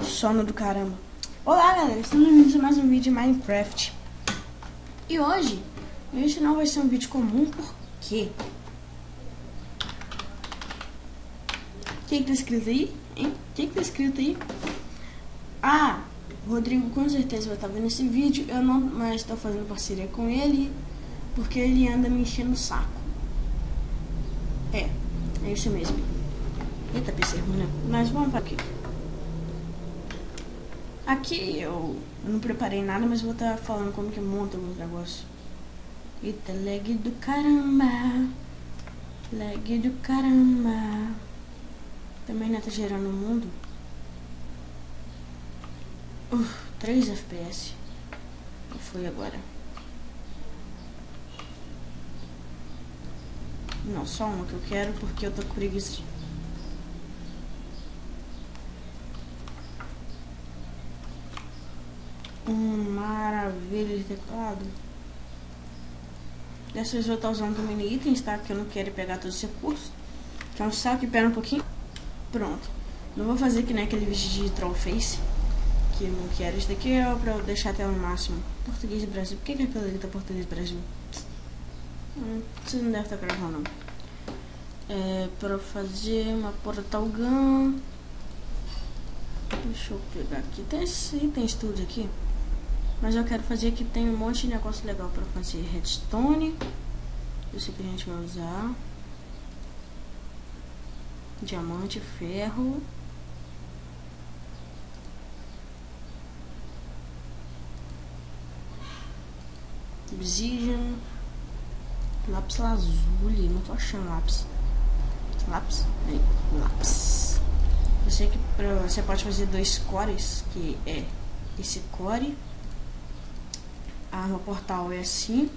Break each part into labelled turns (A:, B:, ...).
A: sono do caramba. Olá galera, estamos no início de mais um vídeo de Minecraft. E hoje, esse não vai ser um vídeo comum, por quê? O que tá escrito aí? Hein? O que tá escrito aí? Ah, o Rodrigo com certeza vai estar vendo esse vídeo. Eu não mais estou fazendo parceria com ele, porque ele anda me enchendo o saco. É isso mesmo. Eita, PC ruim, né? Mas vamos aqui. Aqui eu não preparei nada, mas vou estar falando como que monta alguns negócios. Eita, lag do caramba. Lag do caramba. Também não tá gerando o mundo. 3 FPS. Foi agora. Não, só uma que eu quero porque eu tô com preguiça. Maravilha de teclado. Dessa vez eu vou estar usando também mini itens, tá? Porque eu não quero pegar todos os recursos. Que é um saco e pera um pouquinho. Pronto. Não vou fazer que nem aquele vídeo de Trollface, que eu não quero. Isso daqui é pra eu deixar até no máximo. Português do Brasil. Por que aquela ali tá português do Brasil? Você não deve estar gravando, não. É pra fazer uma portal gun. Deixa eu pegar aqui. Tem esses itens tudo aqui. Mas eu quero fazer que tem um monte de negócio legal pra fazer. Redstone. Isso que a gente vai usar. Diamante, ferro. Obsidian. Lápis lazuli. Não tô achando lápis. Lápis? Aí, lápis. Eu sei que você pode fazer 2 cores, que é esse core. A arma portal é assim.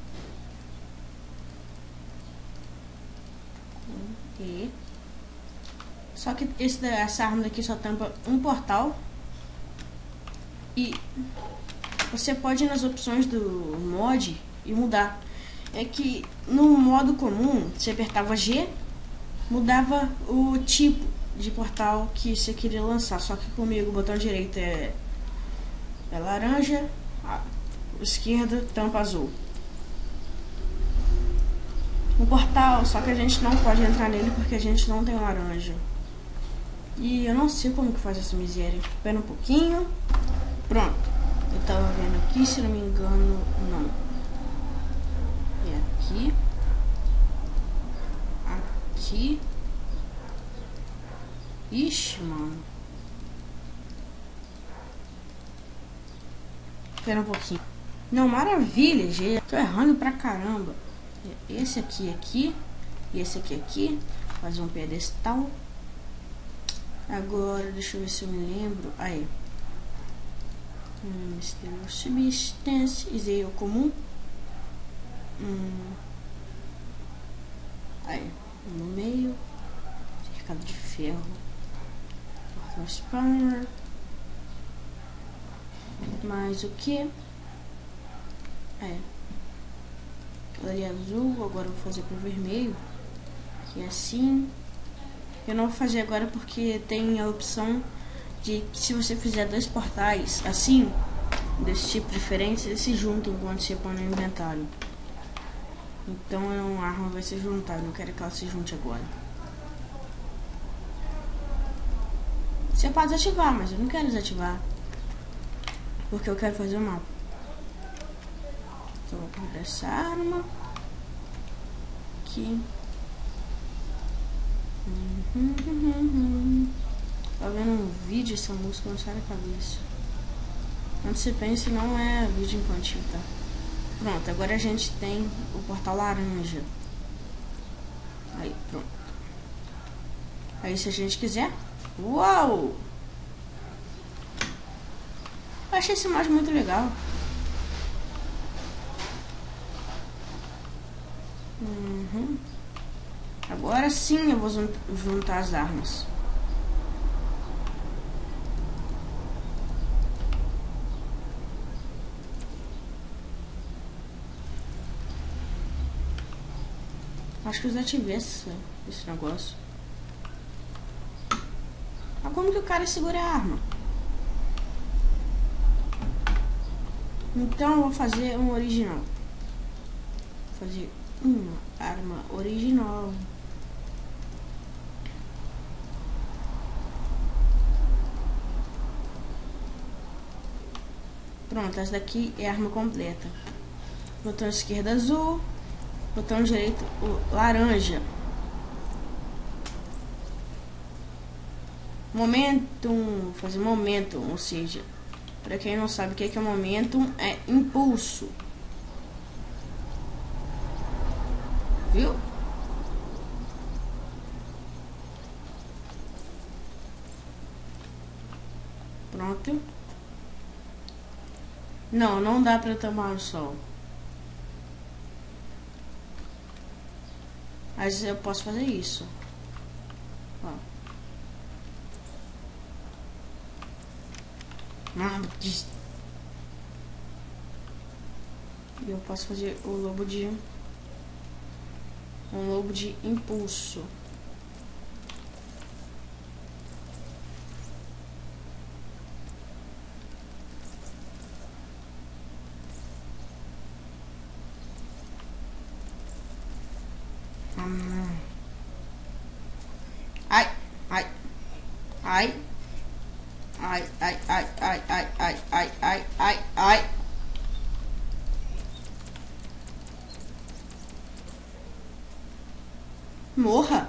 A: E só que essa arma daqui só tampa um portal. E você pode ir nas opções do mod e mudar. É que no modo comum, você apertava G, mudava o tipo de portal que você queria lançar. Só que comigo o botão direito é laranja, esquerda tampa azul. Um portal, só que a gente não pode entrar nele porque a gente não tem laranja. E eu não sei como que faz essa miséria. Espera um pouquinho. Pronto. Eu tava vendo aqui, se não me engano, não. É aqui. Aqui. Ixi, mano. Espera um pouquinho. Não, maravilha, gente. Tô errando pra caramba. Esse aqui. E esse aqui. Fazer um pedestal. Agora, deixa eu ver se eu me lembro. Aí. Substância. Isso aí é o comum. Aí. No meio. Cercado de ferro. Portal spawner. Mais o que? Aquela ali é azul. Agora eu vou fazer pro vermelho. Que é assim. Eu não vou fazer agora porque tem a opção de que se você fizer 2 portais assim, desse tipo diferente, eles se juntam quando você põe no inventário. Então a arma vai se juntar. Eu não quero que ela se junte agora. Você pode desativar, mas eu não quero desativar. Porque eu quero fazer o mapa. Então vou guardar essa arma. Aqui. Tá vendo um vídeo, essa música não sai da cabeça. Quando você pensa, não é vídeo infantil, tá? Pronto, agora a gente tem o portal laranja. Aí, pronto. Aí se a gente quiser. Uau! Eu achei esse mod muito legal. Agora sim eu vou juntar as armas. Acho que eu desativei esse negócio. Mas como que o cara segura a arma? Então eu vou fazer um original. Vou fazer uma arma original. Pronto, essa daqui é a arma completa. Botão esquerdo azul, botão direito laranja. Momentum, fazer momentum, ou seja, para quem não sabe o que é momentum, é impulso. Viu? Pronto. Não dá para tomar o sol. Mas eu posso fazer isso. Ó. Eu posso fazer o lobo de impulso. Ai, ai, ai, ai, ai, ai, ai, ai, ai, ai, ai, ai, ai. Morra.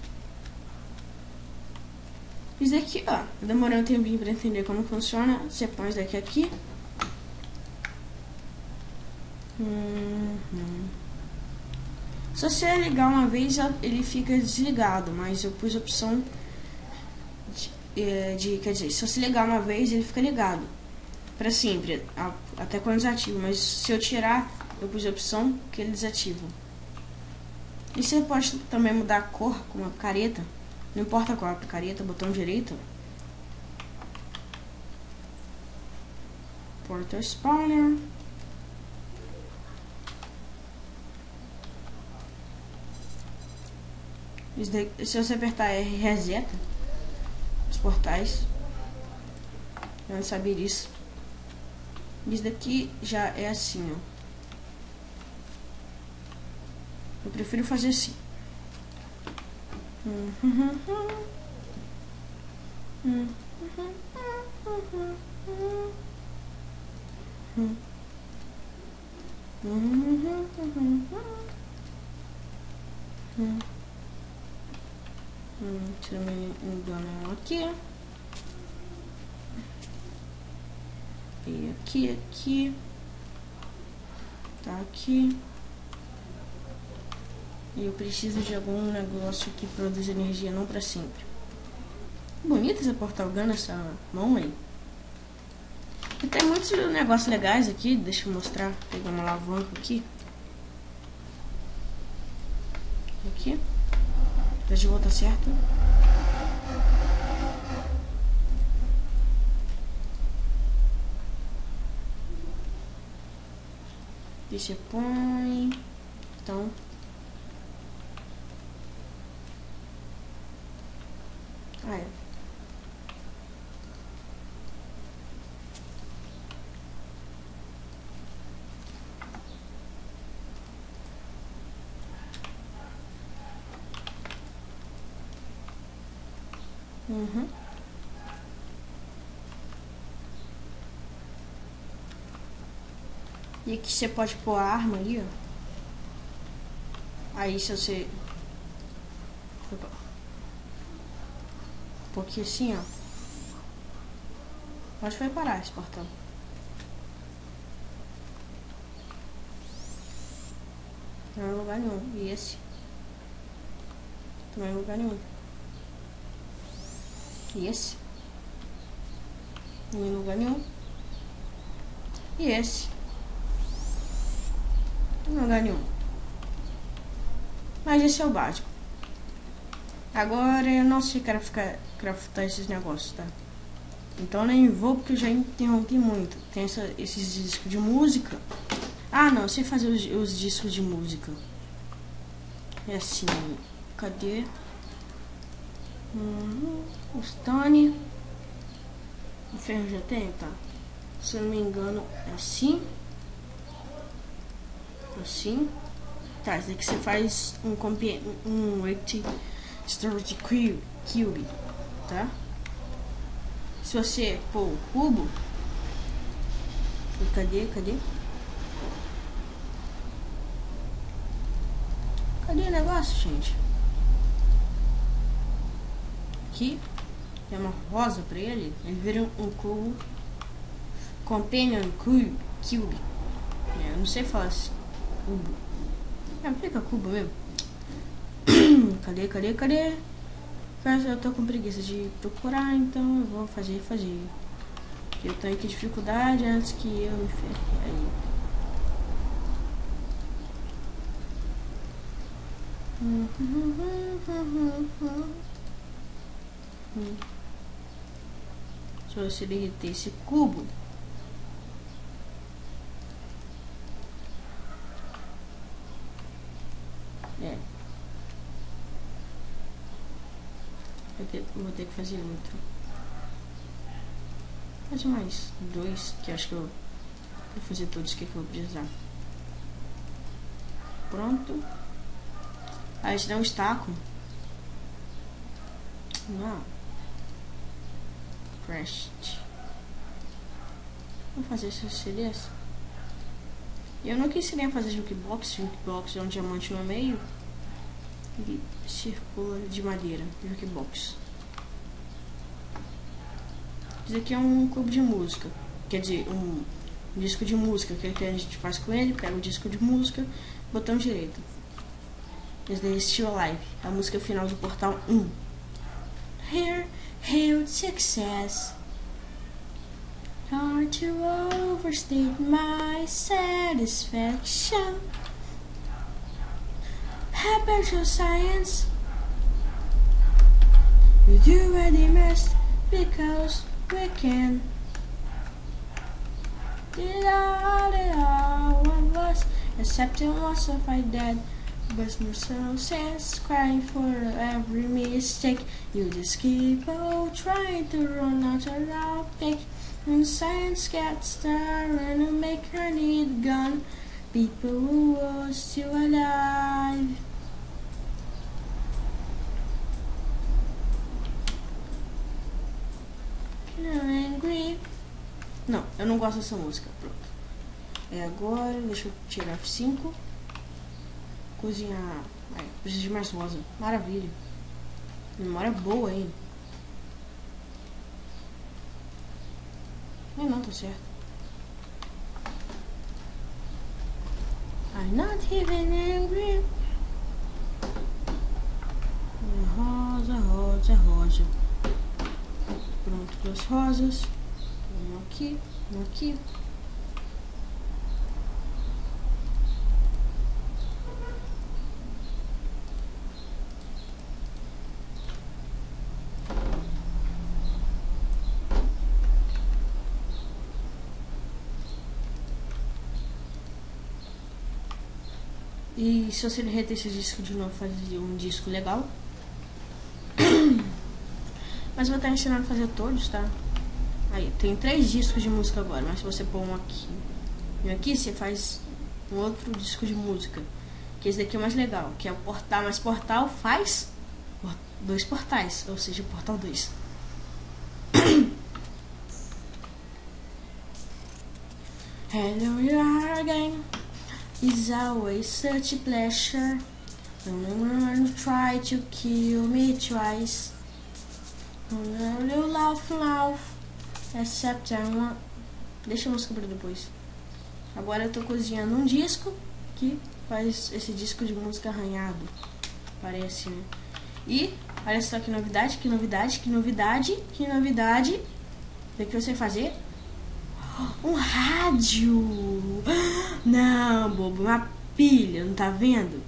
A: Isso aqui, ó. Demorei um tempinho pra entender como funciona. Você põe isso daqui aqui. Se você ligar uma vez, ele fica desligado, mas eu pus a opção quer dizer, se você ligar uma vez, ele fica ligado para sempre, até quando desativa, mas se eu tirar, eu pus a opção que ele desativa. E você pode também mudar a cor com uma careta, não importa qual a careta, botão direito. Portal Spawner. Se você apertar R, reseta os portais. Eu não sabia disso. Isso daqui já é assim, ó. Eu prefiro fazer assim. Se eu me engano aqui. E aqui. Tá aqui. E eu preciso de algum negócio que produz energia não para sempre. Bonita essa portal gun, essa mão aí. E tem muitos negócios legais aqui. Deixa eu mostrar. Pegar uma alavanca aqui. Aqui. Deixa eu voltar certo. Deixa eu põe. Então. É. E aqui você pode pôr a arma aí, ó. Aí se você... Opa. Um pouquinho assim, ó. Onde vai parar esse portão? Não é lugar nenhum. E esse? Também não é lugar nenhum. E esse? Não é lugar nenhum. E esse? Não é lugar nenhum. Mas esse é o básico. Agora eu não sei craftar esses negócios, tá? Então nem vou porque eu já interrompi muito. Tem esses discos de música. Ah, não, eu sei fazer os discos de música. É assim, cadê? O Stone. O ferro já tem, tá? Se eu não me engano, é assim. Assim. Tá, esse daqui você faz um Rect Storage Cube, tá? Se você pôr o cubo, e cadê? Cadê o negócio, gente? Aqui tem uma rosa pra ele. Ele vira um cubo. Companion Cube. Eu não sei falar assim. Cubo. Fica cubo mesmo. Cadê? Eu tô com preguiça de procurar, então eu vou fazer. Eu tô aqui dificuldade antes que eu me ferre aí. Se você derreter esse cubo, vou ter que fazer outro. Fazer mais 2, que acho que eu vou fazer todos que eu vou precisar. Pronto. Aí a gente dá um estaco. Não. Crashed. Vou fazer esse CDs. Eu nunca ensinei a fazer jukebox. Jukebox é um diamante no meio e circula de madeira. Jukebox. Isso aqui é um cubo de música. Quer dizer, um disco de música. Que a gente faz com ele. Pega o disco de música, botão direito. Esse daí é Still Alive. A música final do portal 1. Here, hailed success. Hard to overstate my satisfaction. Happy to science. We do ready mess because we can. Did all one of us, except once if I dead. But no sense crying for every mistake. You just keep on trying to run out of outbreak. When science gets started to make her need gun, people who are still alive. Angry. Não, eu não gosto dessa música. Pronto. É agora, deixa eu tirar F5. Cozinhar. Preciso de mais rosa. Maravilha. Memória boa, hein? Não, tá certo. I'm not even angry. Rosa. Pronto, 2 rosas. Um aqui. E se você derreter esse disco de novo, fazer um disco legal. Mas eu vou estar ensinando a fazer todos, tá? Aí, tem 3 discos de música agora, mas se você pôr um aqui e aqui, você faz um outro disco de música. Que esse daqui é o mais legal, que é o portal. Mas portal faz 2 portais, ou seja, portal 2. Hello, you are again. It's always such a pleasure. Don't try to kill me twice. You laugh, except I want. Deixa a música pra depois. Agora eu tô cozinhando um disco que faz esse disco de música arranhado. Parece, né? E olha só que novidade. O que você fazer? Um rádio! Não, bobo, uma pilha, não tá vendo?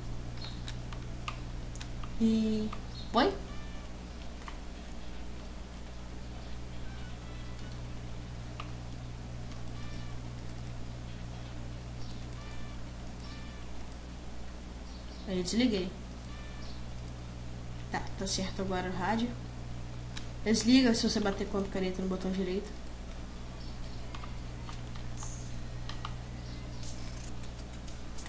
A: E põe. Aí eu desliguei. Tá certo agora o rádio. Desliga se você bater com a picareta no botão direito.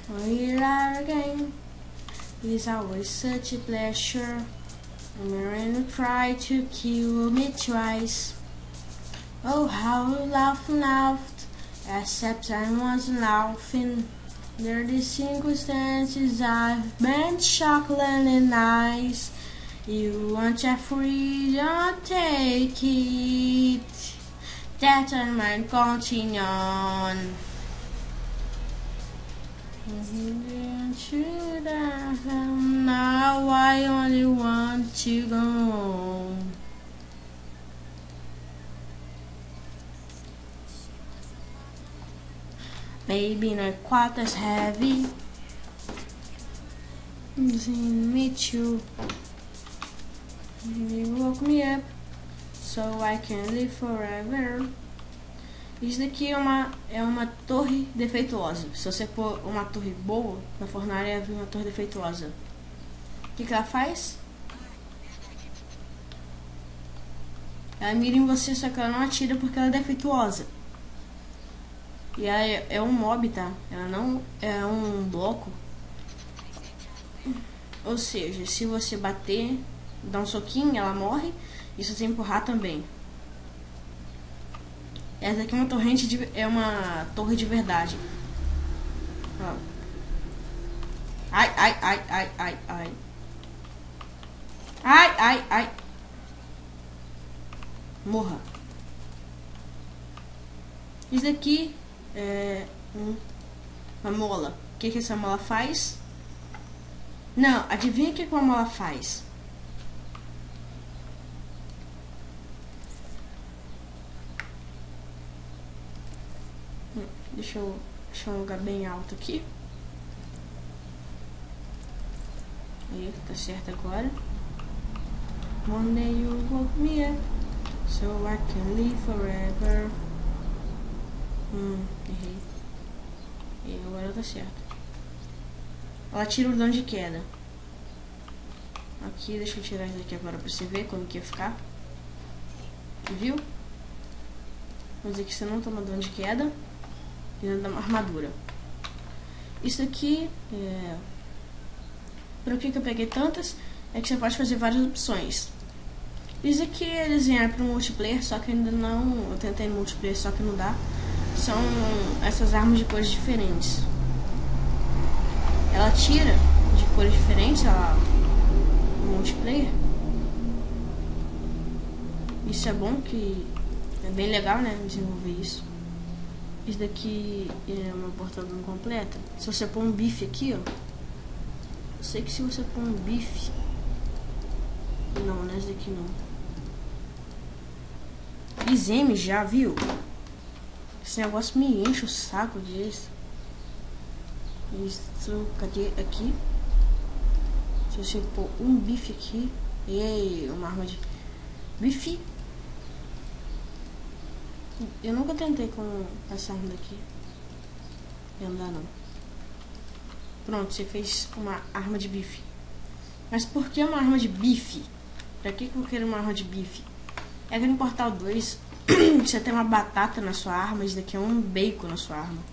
A: Here again. It's always such a pleasure. When you try to kill me twice. Oh, how you laughed, except I was laughing. There are the circumstances I've been shockingly nice. You want a freedom, take it. That I might continue on. Now I only want to go home. Maybe not quite as heavy. Me too. You woke me up so I can live forever. Isso daqui é uma torre defeituosa. Se você pôr uma torre boa na fornalha, vai vir uma torre defeituosa. O que ela faz? Ela mira em você, só que ela não atira porque ela é defeituosa. E ela é um mob, tá? Ela não é um bloco. Ou seja, se você bater, dar um soquinho, ela morre. E se você empurrar também. Essa aqui é uma uma torre de verdade. Ó. Ai, ai, ai, ai, ai, ai. Ai, ai, ai. Morra. Isso daqui é uma mola. O que essa mola faz? Não, adivinha o que uma mola faz? Deixa eu achar um lugar bem alto aqui. Aí, tá certo agora. One day you woke me up so I can live forever. Errei. E agora tá certo. Ela tira o dano de queda. Aqui, deixa eu tirar isso aqui agora pra você ver como que ia ficar. Viu? Vamos dizer que você não toma dano de queda. E não dá uma armadura. Isso aqui Por que eu peguei tantas? É que você pode fazer várias opções. Isso aqui é desenhar para o multiplayer, só que ainda não. Eu tentei no multiplayer, só que não dá. São essas armas de cores diferentes. Ela tira de cores diferentes no multiplayer. Isso é bom, que é bem legal, né? Desenvolver isso. Isso daqui é uma portada não completa. Se você pôr um bife aqui, ó. Eu sei que se você pôr um bife. Não, não é esse daqui não. Exame já, viu? Esse negócio me enche o saco disso. Isso, cadê aqui? Se você pôr um bife aqui. E uma arma de bife. Eu nunca tentei com essa arma daqui. Não dá não. Pronto, você fez uma arma de bife. Mas por que uma arma de bife? Pra que eu quero uma arma de bife? É que no Portal 2 você tem uma batata na sua arma. Isso daqui é um bacon na sua arma.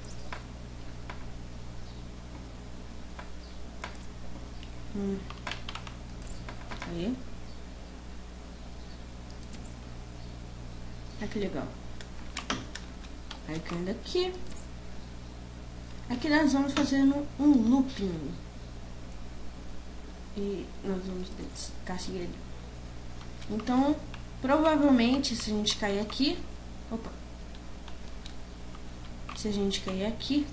A: Aí. Olha que legal. Aí caindo aqui. Aqui nós vamos fazendo um looping. E nós vamos descarregar ele. Então, provavelmente, se a gente cair aqui... Opa! Se a gente cair aqui...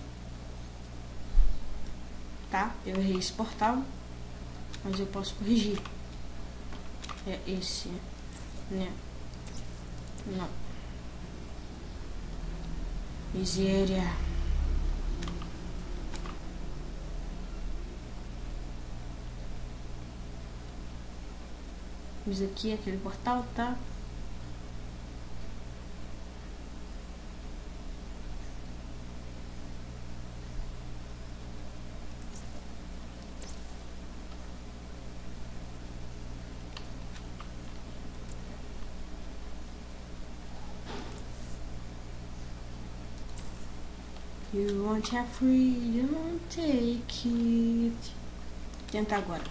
A: Tá? Eu errei esse portal. Mas eu posso corrigir. É esse, né? Não. Miséria. Isso aqui é aquele portal, tá? You won't have freedom, take it. Tenta agora.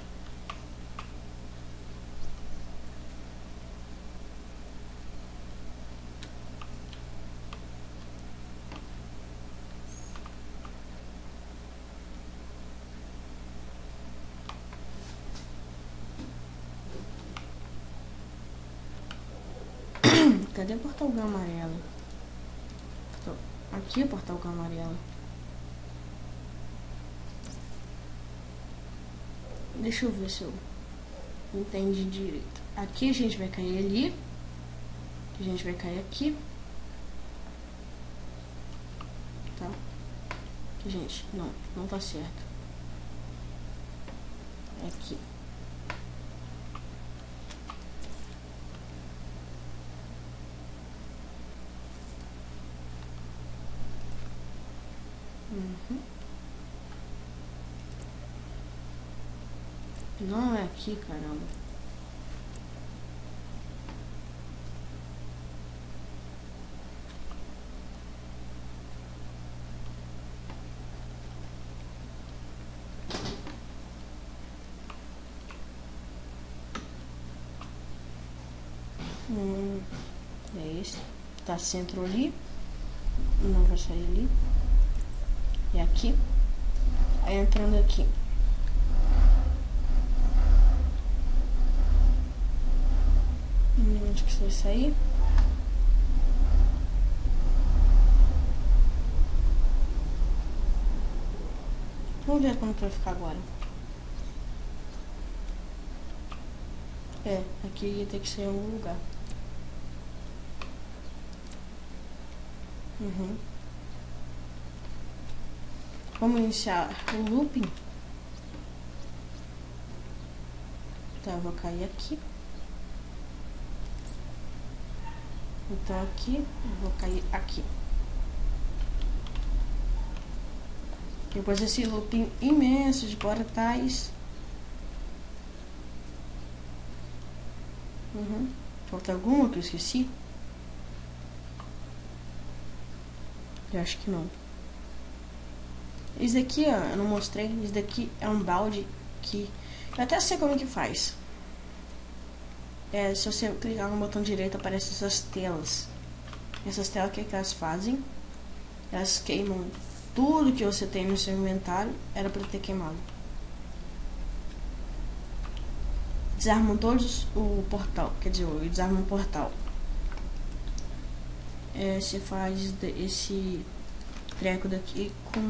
A: Cadê o portal amarelo? Aqui é o portal amarelo. Deixa eu ver se eu entendi direito. Aqui a gente vai cair ali. A gente vai cair aqui. Tá? Gente, não tá certo. É aqui. Não é aqui, caramba. É esse. Tá centro ali. Não vai sair ali. E aqui. Aí entrando aqui. Acho que isso vai sair. Vamos ver como que vai ficar agora. Aqui ia ter que ser em algum lugar. Vamos iniciar o looping. Tá, eu vou cair aqui. Então aqui, eu vou cair aqui. Depois desse looping imenso de portais. Falta alguma que eu esqueci? Eu acho que não. Esse daqui, ó, eu não mostrei. Esse daqui é um balde que... eu até sei como que faz. Se você clicar no botão direito, aparecem essas telas. Essas telas, o que elas fazem? Elas queimam tudo que você tem no seu inventário. Era para ter queimado. Desarmam todos o portal. Quer dizer, desarmam o portal. Você faz esse treco daqui com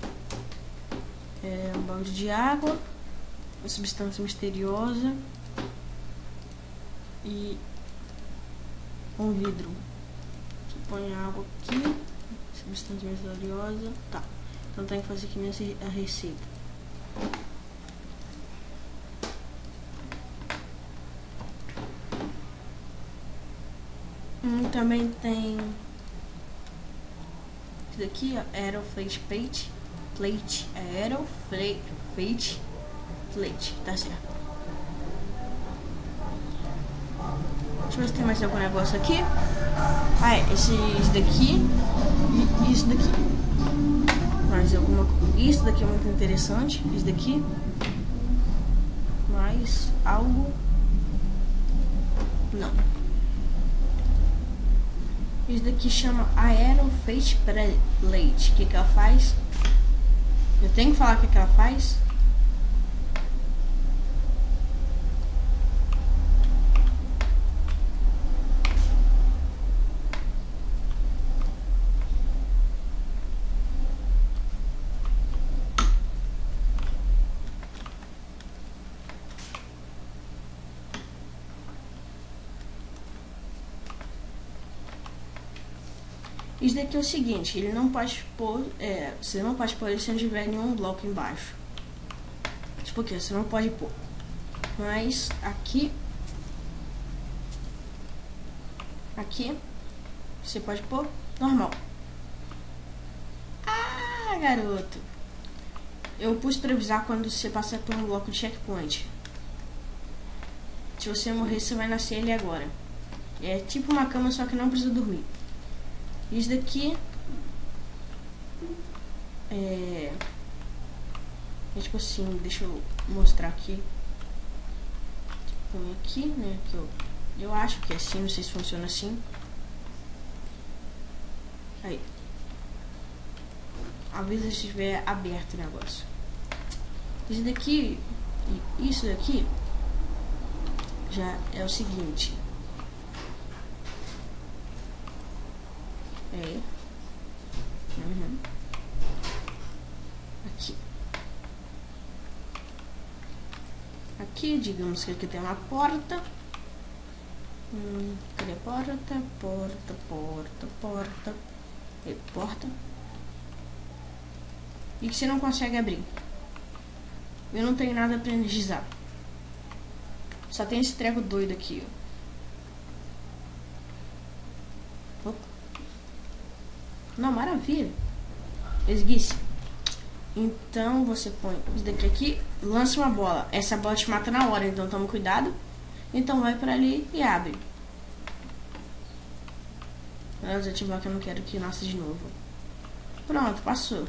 A: um balde de água, uma substância misteriosa e um vidro. Você põe a água aqui, substância misteriosa. Tá, então tem que fazer aqui nessa a receita. Também tem isso daqui, ó, Aeroflate Plate. Aeroflate Plate, tá certo. Deixa eu ver se tem mais algum negócio aqui. Esse daqui e isso daqui. Mais alguma coisa. Isso daqui é muito interessante. Isso daqui. Mais algo. Não. Isso daqui chama Aeroflate Plate. O que ela faz? Eu tenho que falar o que ela faz? Isso daqui é o seguinte, ele não pode pôr, você não pode pôr ele se não tiver nenhum bloco embaixo. Tipo o que? Você não pode pôr. Mas aqui você pode pôr normal. Ah, garoto. Eu pus pra avisar quando você passar por um bloco de checkpoint. Se você morrer, você vai nascer ele agora. É tipo uma cama, só que não precisa dormir. Isso daqui É tipo assim, deixa eu mostrar aqui. Põe aqui, né? Que eu acho que é assim, não sei se funciona assim. Aí. Avisa se estiver aberto o negócio. Isso daqui já é o seguinte. Aqui, digamos que aqui tem uma porta. Cadê a porta? Porta. E que você não consegue abrir. Eu não tenho nada pra energizar. Só tem esse treco doido aqui, ó. Opa. Não, maravilha. Esguice. Então você põe isso daqui aqui, lança uma bola. Essa bola te mata na hora, então toma cuidado. Então vai pra ali e abre. Vou desativar que eu não quero que nasça de novo. Pronto, passou.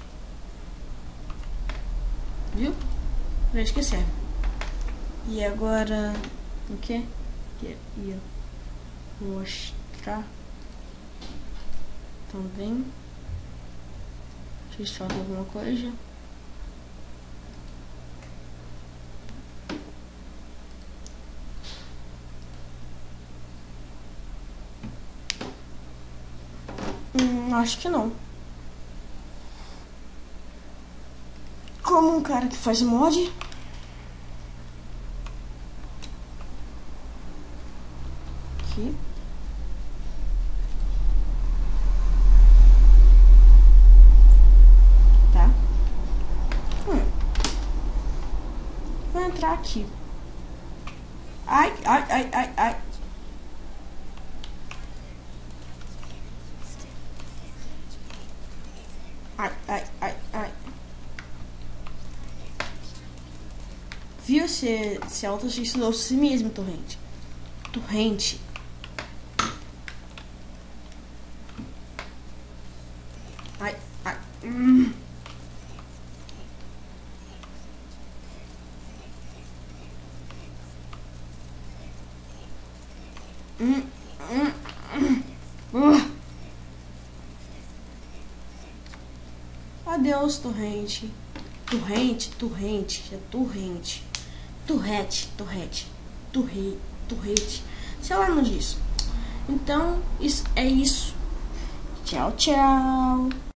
A: Viu? Veja que serve. E agora o que? Ia mostrar também. Deixa eu faltar alguma coisa. Acho que não. Como um cara que faz mod. Aqui. Tá. Vou entrar aqui. Ai. Ai. Viu? Se auto-suicidou a si mesmo, Torrente. Ai. Adeus, Torrente. Torrete. Sei lá, não diz. Então, é isso. Tchau.